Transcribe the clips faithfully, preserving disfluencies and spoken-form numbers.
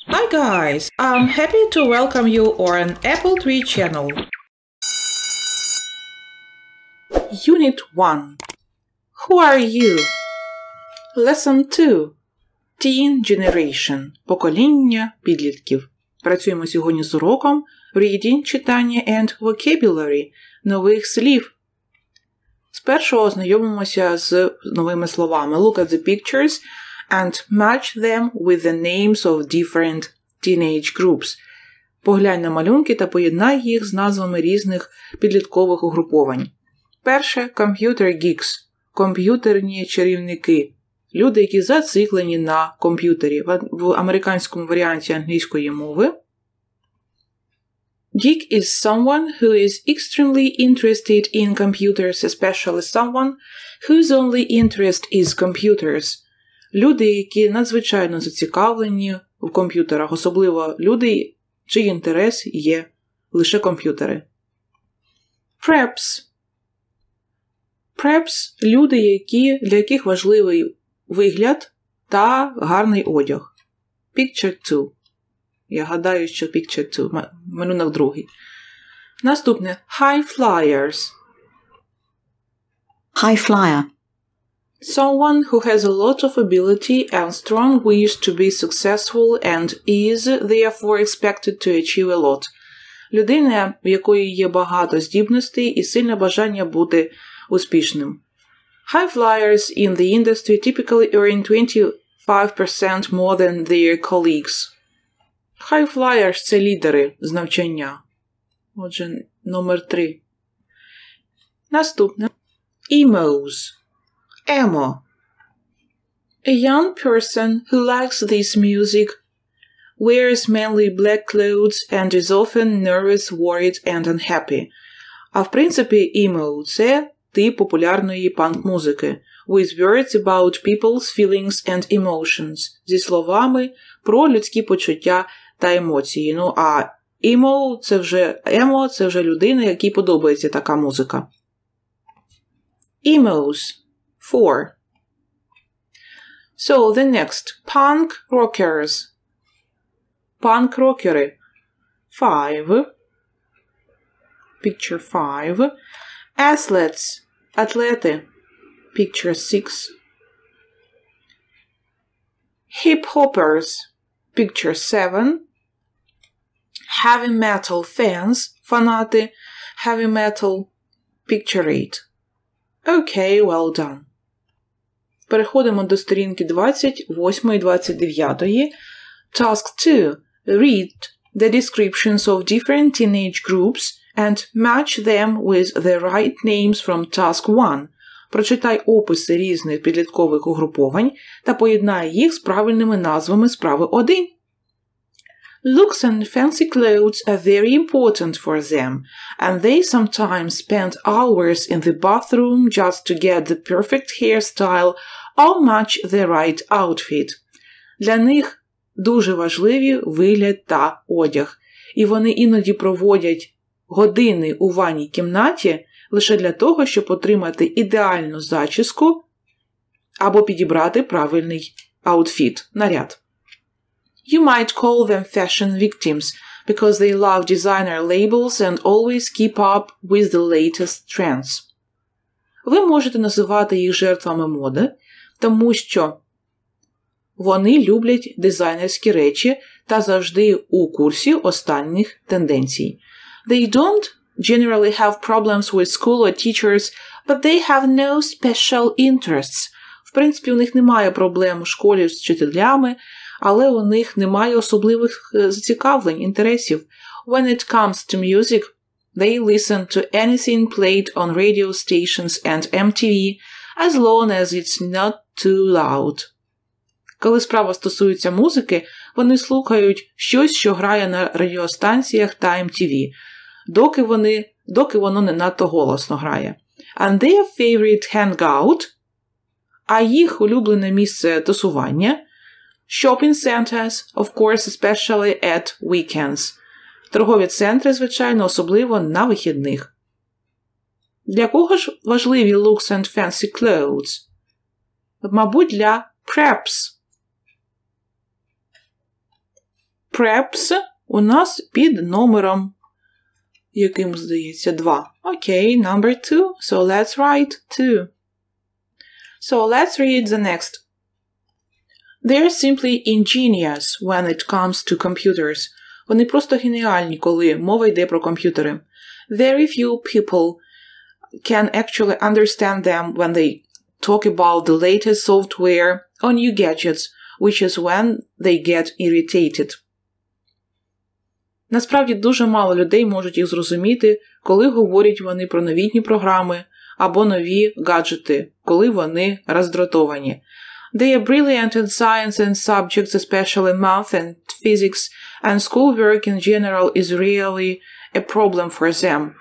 Hi guys, I'm happy to welcome you on Apple Tree channel. Unit one. Who are you? Lesson two. Teen Generation. Покоління підлітків. Працюємо сьогодні з уроком Reading, читання and vocabulary. Нових слів. Спершу ознайомимося з новими словами. Look at the pictures and match them with the names of different teenage groups. Поглянь на малюнки та поєднай їх з назвами різних підліткових угруповань. Перше – computer geeks – комп'ютерні чарівники. Люди, які зациклені на комп'ютері. В американському варіанті англійської мови Geek is someone who is extremely interested in computers, especially someone whose only interest is computers. Люди, які надзвичайно зацікавлені в комп'ютерах, особливо люди, чий інтерес є лише комп'ютери. Preps. Preps – люди, які, для яких важливий вигляд та гарний одяг. Picture two. Я гадаю, що picture two. Малюнок другий. Наступне. High flyers. High flyer. Someone who has a lot of ability and strong wish to be successful and is therefore expected to achieve a lot. Людина, в якої є багато здібностей і сильне бажання бути успішним. High flyers in the industry typically earn twenty-five percent more than their colleagues. High flyers – це лідери з навчання. Отже, номер три. Наступне. Emos. Emo. A young person who likes this music, wears mainly black clothes and is often nervous, worried and unhappy. А в принципі, emo – це тип популярної панк-музики. With words about people's feelings and emotions. Зі словами про людські почуття та емоції. Ну, а emo – це вже, emo – це вже людина, якій подобається така музика. Emos. Four. So, the next. Punk rockers. Punk-рокери. Five. Picture five. Athletes. Атлети. Picture six. Hip-hoppers. Picture seven. Heavy metal fans. Фанати. Heavy metal. Picture eight. Okay, well done. Переходимо до сторінки двадцять восьмої і двадцять дев'ятої. Task two. Read the descriptions of different teenage groups and match them with the right names from task one. Прочитай описи різних підліткових угруповань та поєднай їх з правильними назвами справи один. Looks and fancy clothes are very important for them, and they sometimes spend hours in the bathroom just to get the perfect hairstyle or match the right outfit. Для них дуже важливі вигляд та одяг, і вони іноді проводять години у ванній кімнаті лише для того, щоб отримати ідеальну зачіску або підібрати правильний аутфіт, наряд. You might call them fashion victims because they love designer labels and always keep up with the latest trends. Ви можете називати їх жертвами моди, тому що вони люблять дизайнерські речі та завжди у курсі останніх тенденцій. They don't generally have problems with school or teachers, but they have no special interests. В принципі, у них немає проблем у школі з вчителями, але у них немає особливих зацікавлень, інтересів. When it comes to music, they listen to anything played on radio stations and ем ті ві, as long as it's not too loud. Коли справа стосується музики, вони слухають щось, що грає на радіостанціях та ем ті ві, доки, вони, доки воно не надто голосно грає. And their favorite hangout, а їх улюблене місце тусування – shopping centers, of course, especially at weekends. Торгові центри, звичайно, особливо на вихідних. Для кого ж важливі looks and fancy clothes? Мабуть, для preps. preps у нас під номером, яким, здається, два. Окей, okay, number two. So let's write two. So let's read the next. They're simply ingenious when it comes to computers. Вони просто геніальні, коли мова йде про комп'ютери. Very few people can actually understand them when they talk about the latest software or new gadgets, which is when they get irritated. Насправді, дуже мало людей можуть їх зрозуміти, коли говорять вони про новітні програми або нові гаджети, коли вони роздратовані. They are brilliant in science and subjects, especially math and physics, and schoolwork in general is really a problem for them.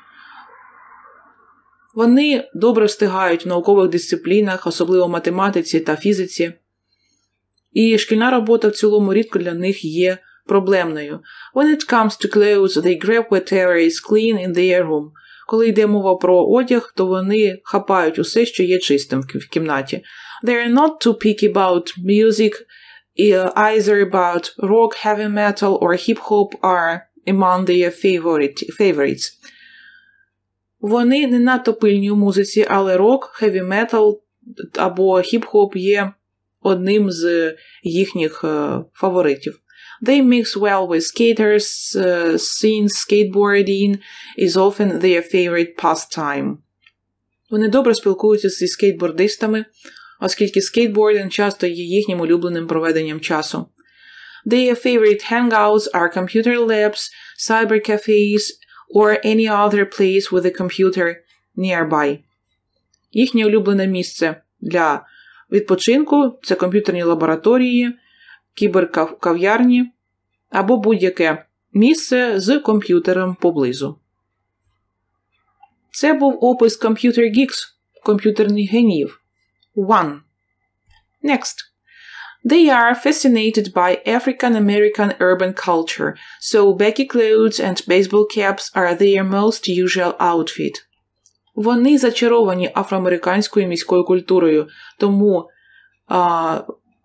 Вони добре встигають в наукових дисциплінах, особливо в математиці та фізиці. І шкільна робота в цілому рідко для них є проблемною. When it comes to clothes, they grab whatever is clean in their room. Коли йде мова про одяг, то вони хапають усе, що є чистим в кімнаті. They are not too picky about music, either about rock, heavy metal or hip-hop are among their favorite, favorites. Вони не надто пильні у музиці, але рок, хеві метал або хіп-хоп є одним з їхніх uh, фаворитів. They mix well with skaters, uh, since skateboarding is often their favorite pastime. Вони добре спілкуються зі скейтбордистами, оскільки скейтбординг часто є їхнім улюбленим проведенням часу. Their favorite hangouts are computer labs, cybercafes, or any other place with a computer nearby. Їхнє улюблене місце для відпочинку – це комп'ютерні лабораторії, кіберкав'ярні або будь-яке місце з комп'ютером поблизу. Це був опис Computer Geeks, комп'ютерних геніїв. One. Next. They are fascinated by African-American urban culture, so baggy clothes and baseball caps are their most usual outfit. Вони зачаровані афроамериканською міською культурою, тому а,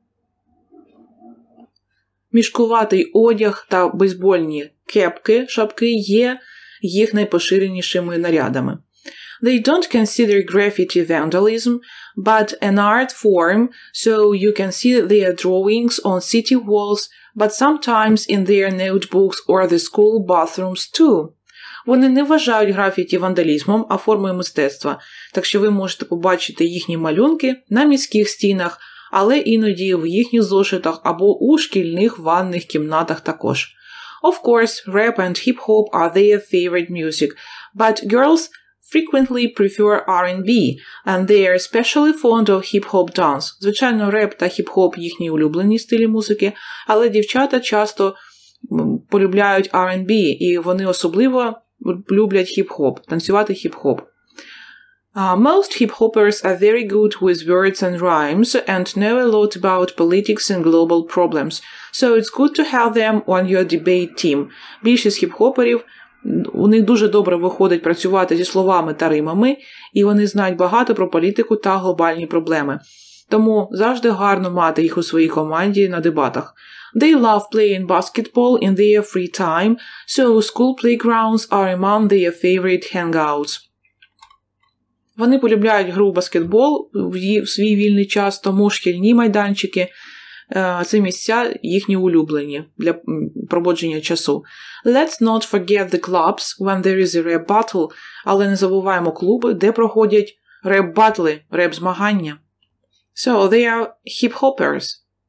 мішкуватий одяг та бейсбольні кепки, шапки є їх найпоширенішими нарядами. They don't consider graffiti vandalism, but an art form, so you can see their drawings on city walls, but sometimes in their notebooks or the school bathrooms too. Вони не вважають графіті вандалізмом, а формою мистецтва, так що ви можете побачити їхні малюнки на міських стінах, але іноді в їхніх зошитах або у шкільних ванних кімнатах також. Of course, rap and hip-hop are their favorite music, but girls frequently prefer ар енд бі, and they are especially fond of hip-hop dance. Звичайно, реп та хіп-хоп їхні улюблені стилі музики, але дівчата часто полюбляють ар енд бі, і вони особливо люблять хіп-хоп, танцювати хіп-хоп. Uh, most hip-hoppers are very good with words and rhymes and know a lot about politics and global problems, so it's good to have them on your debate team. Більшість хіп-хоперів, у них дуже добре виходить працювати зі словами та римами, і вони знають багато про політику та глобальні проблеми. Тому завжди гарно мати їх у своїй команді на дебатах. They love playing basketball in their free time, so school playgrounds are among their favorite hangouts. Вони полюбляють гру в баскетбол в свій вільний час, тому шкільні майданчики – це місця їхні улюблені для проводження часу. Let's not forget the clubs when there is a rap battle, але не забуваємо клуби, де проходять реп-батли, реп-змагання. So they are hip-hoppers.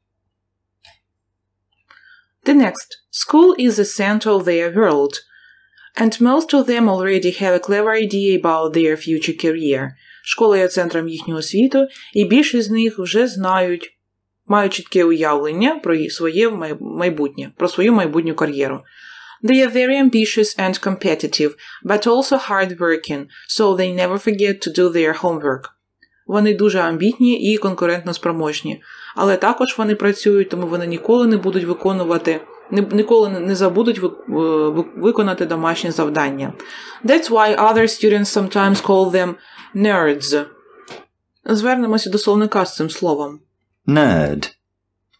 The next. School is the center of their world. And most of them already have a clever idea about their future career. Школа є центром їхнього світу, і більшість з них вже знають, мають чітке уявлення про своє майбутнє, про свою майбутню кар'єру. They are very ambitious and competitive, but also hard-working, so they never forget to do their homework. Вони дуже амбітні і конкурентно спроможні, але також вони працюють, тому вони ніколи не будуть виконувати ніколи не забудуть виконати домашні завдання. That's why other students sometimes call them nerds. Звернемося до словника з цим словом. Nerd.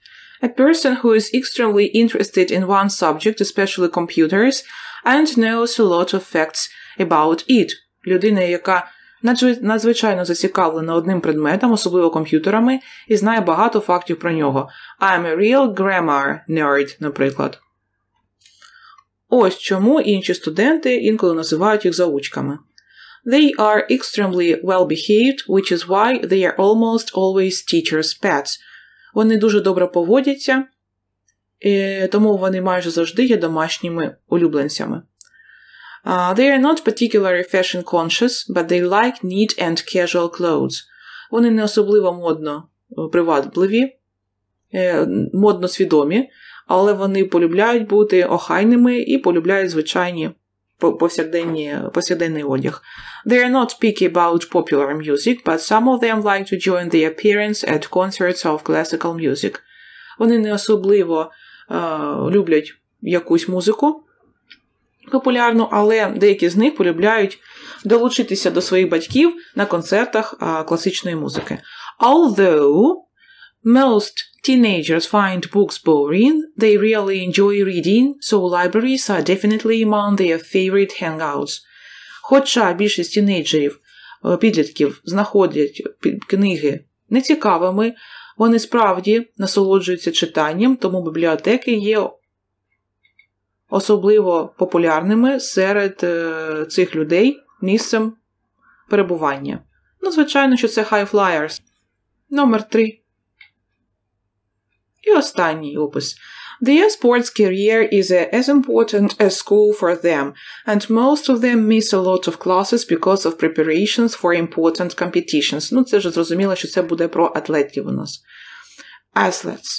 A person who is extremely interested in one subject, especially computers, and knows a lot of facts about it. Людина, яка надзвичайно зацікавлена одним предметом, особливо комп'ютерами, і знає багато фактів про нього. I'm a real grammar nerd, наприклад. Ось чому інші студенти інколи називають їх заучками. They are extremely well-behaved, which is why they are almost always teachers' pets. Вони дуже добре поводяться, тому вони майже завжди є домашніми улюбленцями. Uh, they are not particularly fashion conscious, but they like neat and casual clothes. Вони не особливо модно привабливі, модно свідомі, але вони полюбляють бути охайними і полюбляють звичайні повсякденні, повсякденний одяг. They are not picky about popular music, but some of them like to join the appearance at concerts of classical music. Вони не особливо uh, люблять якусь музику популярну, але деякі з них полюбляють долучитися до своїх батьків на концертах uh, класичної музики. Although most teenagers find books boring, they really enjoy reading, so libraries are definitely among their favorite hangouts. Хоча більшість тінейджерів, підлітків знаходять книги нецікавими, вони справді насолоджуються читанням, тому бібліотеки є особливо популярними серед е, цих людей місцем перебування. Ну, звичайно, що це high flyers. Номер три. І останній опис. Their sports career is as important as school for them, and most of them miss a lot of classes because of preparations for important competitions. Ну, це вже зрозуміло, що це буде про атлетів у нас. Athletes.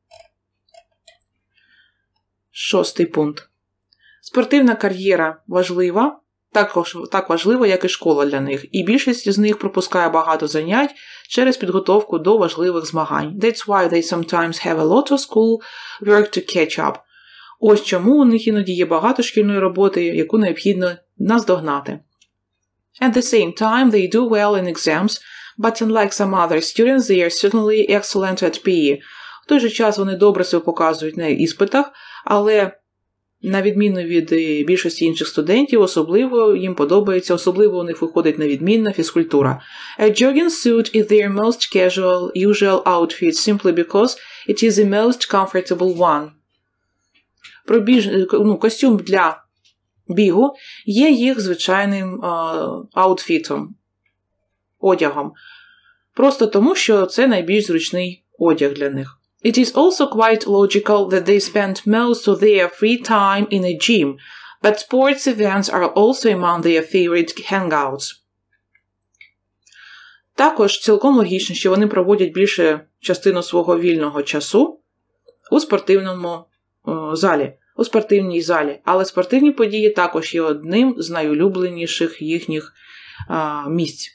Шостий пункт. Спортивна кар'єра важлива, також так важлива, як і школа для них, і більшість з них пропускає багато занять через підготовку до важливих змагань. That's why they sometimes have a lot of school work to catch up. Ось чому у них іноді є багато шкільної роботи, яку необхідно наздогнати. At the same time, they do well in exams, but unlike some other students, they are certainly excellent at пі і. В той же час вони добре себе показують на іспитах, але на відміну від більшості інших студентів, особливо їм подобається, особливо у них виходить на відмінна фізкультура. A jogging suit is their most casual, usual outfit simply because it is the most comfortable one. Пробіж... Ну, костюм для бігу є їх звичайним uh, аутфітом, одягом. Просто тому, що це найбільш зручний одяг для них. It is also quite logical that they spend most of their free time in a gym, but sports events are also among their favorite hangouts. Також цілком логічно, що вони проводять більше частину свого вільного часу у спортивному о, залі, у спортивній залі, але спортивні події також є одним з найулюбленіших їхніх а, місць.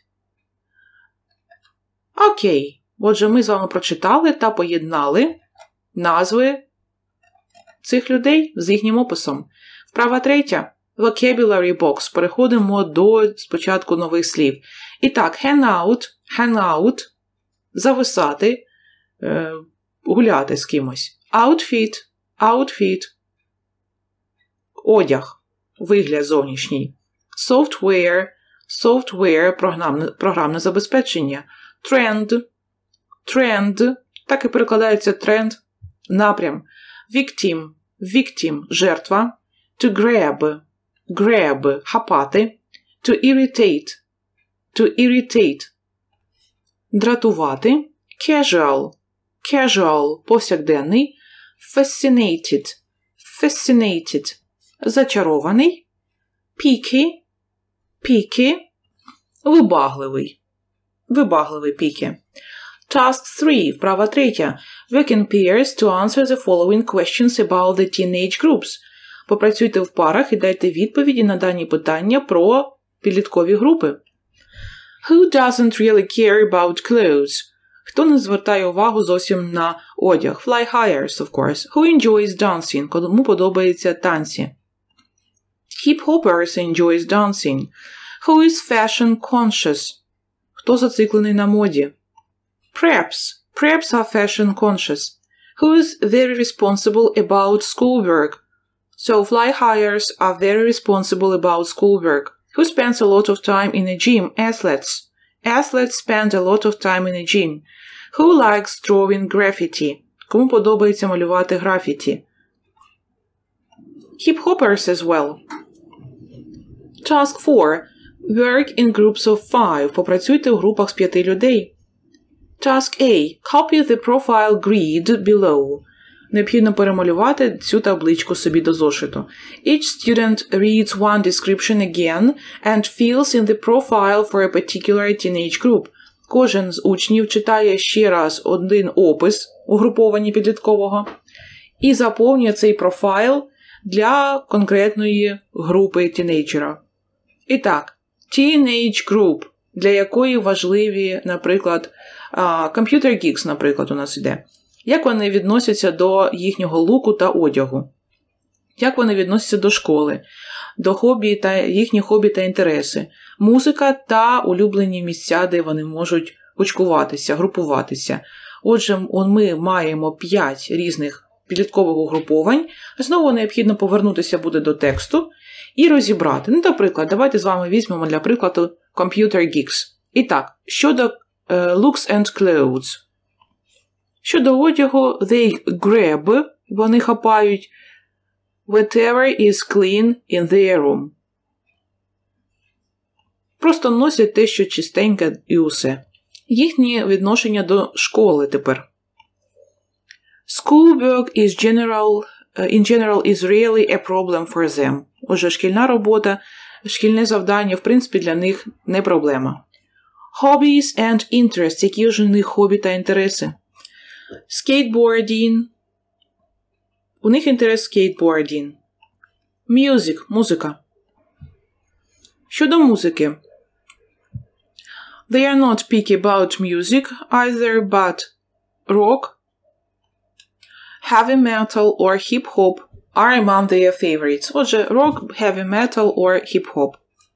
Окей. Отже, ми з вами прочитали та поєднали назви цих людей з їхнім описом. Вправа третя. Vocabulary box. Переходимо до спочатку нових слів. І так, hang out, hang out, зависати, е, гуляти з кимось. Outfit, outfit, одяг, вигляд зовнішній. Software, software, програмне, програмне забезпечення. Trend, Trend, так і перекладається тренд, напрям. Victim, victim, жертва. To grab, grab, хапати. To irritate, to irritate, дратувати. Casual, casual, повсякденний. Fascinated, fascinated, зачарований. Picky, picky, вибагливий, вибагливий picky. Task three, вправа третя. Work in pairs to answer the following questions about the teenage groups. Попрацюйте в парах і дайте відповіді на дані питання про підліткові групи. Who doesn't really care about clothes? Хто не звертає увагу зовсім на одяг? Fly highers, of course. Who enjoys dancing? Кому подобаються танці? Hip-hoppers enjoys dancing. Who is fashion conscious? Хто зациклений на моді? Preps. Preps are fashion conscious. Who is very responsible about schoolwork? So fly hires are very responsible about schoolwork. Who spends a lot of time in a gym? Athletes. Athletes spend a lot of time in a gym. Who likes drawing graffiti? Кому подобається малювати графіті? Hip-hoppers as well. Task four. Work in groups of five. Попрацюйте в групах з п'яти людей. Task A. Copy the profile grid below. Необхідно перемалювати цю табличку собі до зошиту. Each student reads one description again and fills in the profile for a particular teenage group. Кожен з учнів читає ще раз один опис угруповання підліткового і заповнює цей профайл для конкретної групи тінейджера. І так, teenage group, для якої важливі, наприклад, Computer Geeks, наприклад, у нас іде. Як вони відносяться до їхнього луку та одягу? Як вони відносяться до школи, до хобі та їхні хобі та інтереси? Музика та улюблені місця, де вони можуть кучкуватися, групуватися. Отже, ми маємо п'ять різних підліткових угруповань. Знову необхідно повернутися буде до тексту і розібрати. Ну, наприклад, давайте з вами візьмемо для прикладу Computer Geeks. І так, щодо uh, looks and clothes. Щодо одягу, they grab, вони хапають whatever is clean in their room. Просто носять те, що чистеньке і усе. Їхнє відношення до школи тепер. Schoolwork is general, uh, in general is really a problem for them. Отже, шкільна робота, шкільне завдання, в принципі, для них не проблема. Hobbies and interests. Які ж у них хобі та інтереси? Skateboarding. У них інтерес скейтбордінг. Music. Музика. Щодо музики. They are not picky about music either, but rock, heavy metal or hip-hop are among their favorites. Отже, rock, heavy metal or hip-hop.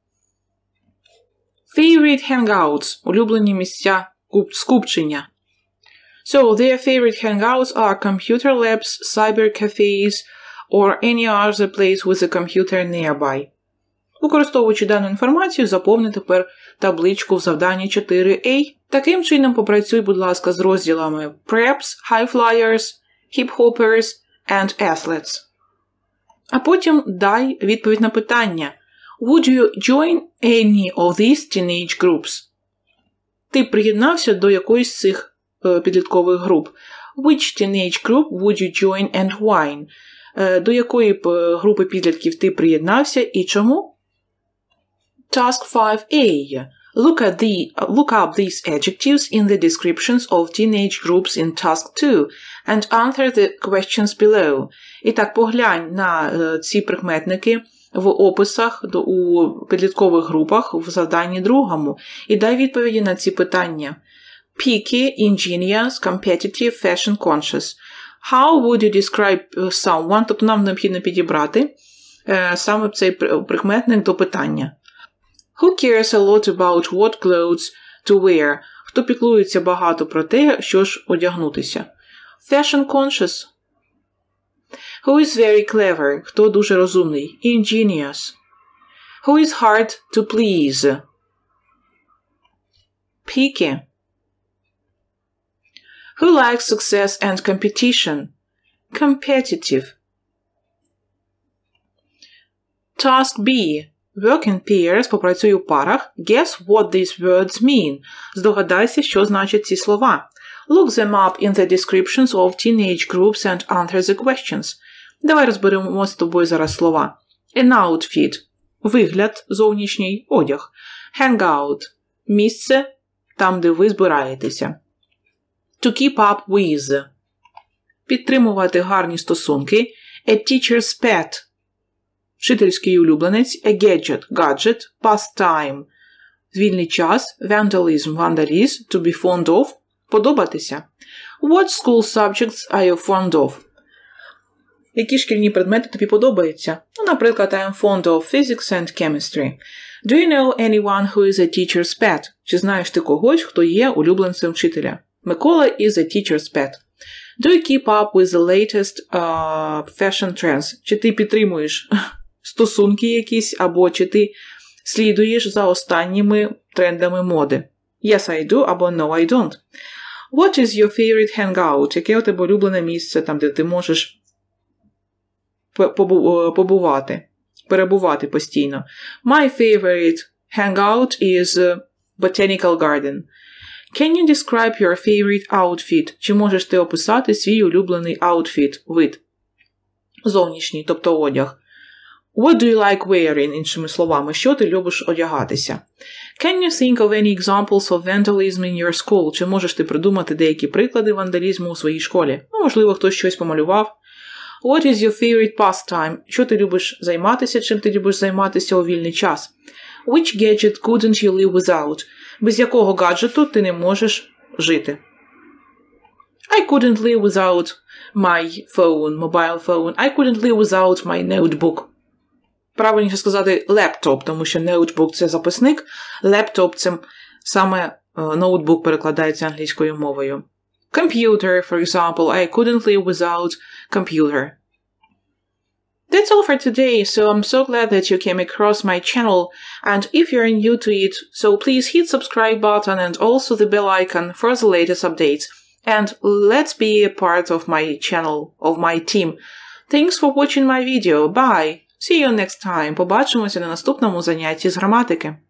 Favorite hangouts. Улюблені місця скупчення. So, their favorite hangouts are computer labs, cyber cafes, or any other place with a computer nearby. Використовуючи дану інформацію, заповни тепер табличку в завданні чотири А. Таким чином, попрацюй, будь ласка, з розділами Preps, High Flyers, Hip-Hoppers and Athletes. А потім дай відповідь на питання. Would you join any of these teenage groups? Ти приєднався до якоїсь з цих підліткових груп. Which teenage group would you join and why? До якої б групи підлітків ти приєднався і чому? Task five A. Look at the look up these adjectives in the descriptions of teenage groups in task two and answer the questions below. І так, поглянь на ці прикметники в описах у підліткових групах в завданні другому і дай відповіді на ці питання. Picky, ingenious, competitive, fashion conscious. How would you describe someone? Тобто нам необхідно підібрати е, саме цей прикметник до питання. Who cares a lot about what clothes to wear? Хто піклується багато про те, що ж одягнутися. Fashion conscious. Who is very clever? Хто дуже розумний. Ingenious. Who is hard to please? Picky. Who likes success and competition? Competitive. Task B. Work in pairs. Попрацюй у парах. Guess what these words mean. Здогадайся, що значать ці слова. Look them up in the descriptions of teenage groups and answer the questions. Давай розберемо з тобою зараз слова. An outfit. Вигляд, зовнішній, одяг. Hangout. Місце, там, де ви збираєтеся. To keep up with. Підтримувати гарні стосунки. A teacher's pet. Вчительський улюбленець. A gadget. Gadget. Pastime. Вільний час. Vandalism. Vandalism. To be fond of. Подобатися. What school subjects are you fond of? Які шкільні предмети тобі подобаються? Ну, наприклад, I am fond of physics and chemistry. Do you know anyone who is a teacher's pet? Чи знаєш ти когось, хто є улюбленцем вчителя? Микола is a teacher's pet. Do you keep up with the latest uh, fashion trends? Чи ти підтримуєш стосунки якісь, або чи ти слідуєш за останніми трендами моди? Yes, I do, або no, I don't. What is your favorite hangout? Яке у тебе улюблене місце, там, де ти можеш побувати, перебувати постійно? My favorite hangout is Botanical Garden. Can you describe your favorite outfit? Чи можеш ти описати свій улюблений outfit, вид? Зовнішній, тобто одяг. What do you like wearing, іншими словами, що ти любиш одягатися? Can you think of any examples of vandalism in your school? Чи можеш ти придумати деякі приклади вандалізму у своїй школі? Ну, можливо, хтось щось помалював. What is your favorite pastime? Що ти любиш займатися, чим ти любиш займатися у вільний час? Which gadget couldn't you live without? Без якого гаджету ти не можеш жити? I couldn't live without my phone, mobile phone. I couldn't live without my notebook. Правильніше сказати laptop, тому що notebook – це записник, laptop – це саме ноутбук перекладається англійською мовою. Computer, for example. I couldn't live without computer. That's all for today, so I'm so glad that you came across my channel, and if you're new to it, so please hit subscribe button and also the bell icon for the latest updates. And let's be a part of my channel, of my team. Thanks for watching my video. Bye! See you next time. Побачимося на наступному занятті з граматики.